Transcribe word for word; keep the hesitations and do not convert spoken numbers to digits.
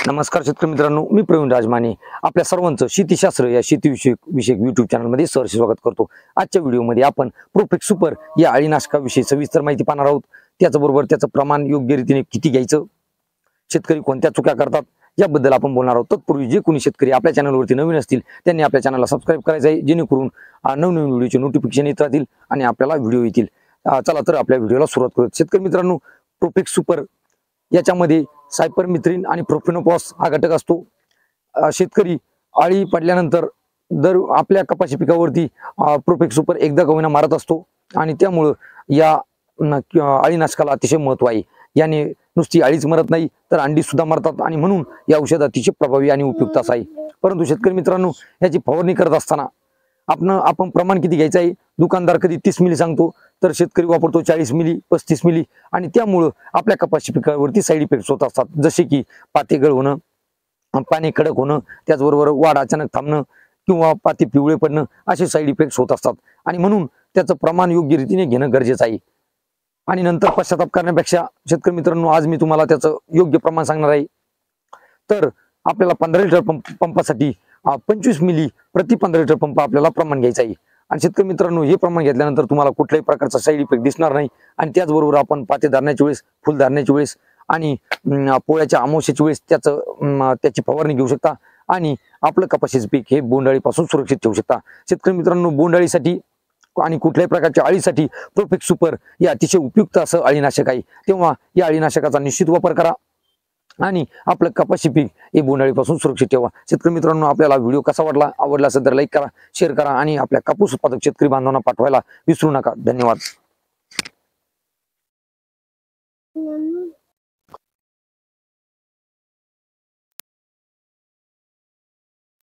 नमस्कार शेतकरी मित्रांनो, मी प्रवीण राजमाने आपल्या सर्वांचं शेतीशास्त्र या शेतीविषयक विषयक युट्यूब चॅनलमध्ये सहर्ष स्वागत करतो। आजच्या व्हिडिओमध्ये आपण प्रोफेक्स सुपर या अळीनाशकाविषयी सविस्तर माहिती पाहणार आहोत। त्याचबरोबर त्याचं प्रमाण योग्य रीतीने किती घ्यायचं, शेतकरी कोणत्या चुका करतात याबद्दल आपण बोलणार आहोत। तत्पूर्वी जे कोणी शेतकरी आपल्या चॅनलवरती नवीन असतील त्यांनी आपल्या चॅनलला सबस्क्राइब करायचं आहे, जेणेकरून नवनवीन व्हिडिओचे नोटिफिकेशन येत राहतील आणि आपल्याला व्हिडिओ येतील। चला तर आपल्या व्हिडिओला सुरुवात करूया। शेतकरी मित्रांनो, प्रोफेक्स सुपर याच्यामध्ये सायपरमेथ्रिन आणि प्रोफेनोफॉस हा घटक असतो। शेतकरी अळी पडल्यानंतर दर आपल्या कपाशी पिकावरती प्रोफेक्स सुपर एकदा का होईना मारत असतो आणि त्यामुळे या अळीनाशकाला अतिशय महत्त्व आहे। याने नुसती अळीच मरत नाही तर अंडी सुद्धा मरतात आणि म्हणून या औषध अतिशय प्रभावी आणि उपयुक्त असं आहे। परंतु शेतकरी मित्रांनो, याची फवारणी करत असताना आपण आपण प्रमाण किती घ्यायचं आहे, दुकानदार कधी तीस मिली सांगतो तर शेतकरी वापरतो चाळीस मिली पस्तीस मिली आणि त्यामुळे आपल्या कपाशी पिकावरती साईड इफेक्ट्स होत असतात, जसे की पाते गळ होणं, पाणी कडक होणं, त्याचबरोबर वाढ अचानक थांबणं किंवा पाते पिवळे पडणं असे साईड इफेक्ट्स होत असतात आणि म्हणून त्याचं प्रमाण योग्य रीतीने घेणं गरजेचं आहे। आणि नंतर पश्चाताप करण्यापेक्षा शेतकरी मित्रांनो, आज मी तुम्हाला त्याचं योग्य प्रमाण सांगणार आहे। तर आपल्याला पंधरा लिटर पंप पंपासाठी पंचवीस मिली प्रति पंधरा लिटर पंप आपल्याला प्रमाण घ्यायचं आहे। आणि शेतकरी मित्रांनो, हे प्रमाण घेतल्यानंतर तुम्हाला कुठल्याही प्रकारचा साईड इफेक्ट दिसणार नाही आणि त्याचबरोबर आपण पाते धरण्याच्या वेळेस, फुल धरण्याच्या वेळेस आणि पोळ्याच्या अमावस्येच्या वेळेस त्याचं त्याची फवारणी घेऊ शकता आणि आपलं कपाशीचं पीक हे बोंडअळीपासून सुरक्षित ठेवू शकता। शेतकरी मित्रांनो, बोंडअळीसाठी आणि कुठल्याही प्रकारच्या अळीसाठी प्रोफेक्स सुपर हे अतिशय उपयुक्त असं अळीनाशक आहे। तेव्हा या अळीनाशकाचा निश्चित वापर करा आणि आपलं कपाशी पीक हे बोंडअळीपासून सुरक्षित ठेवा। शेतकरी मित्रांनो, आपल्याला व्हिडिओ कसा वाटला, आवडला असेल तर लाईक करा, शेअर करा आणि आपल्या कापूस उत्पादक शेतकरी बांधवांना पाठवायला विसरू नका। धन्यवाद।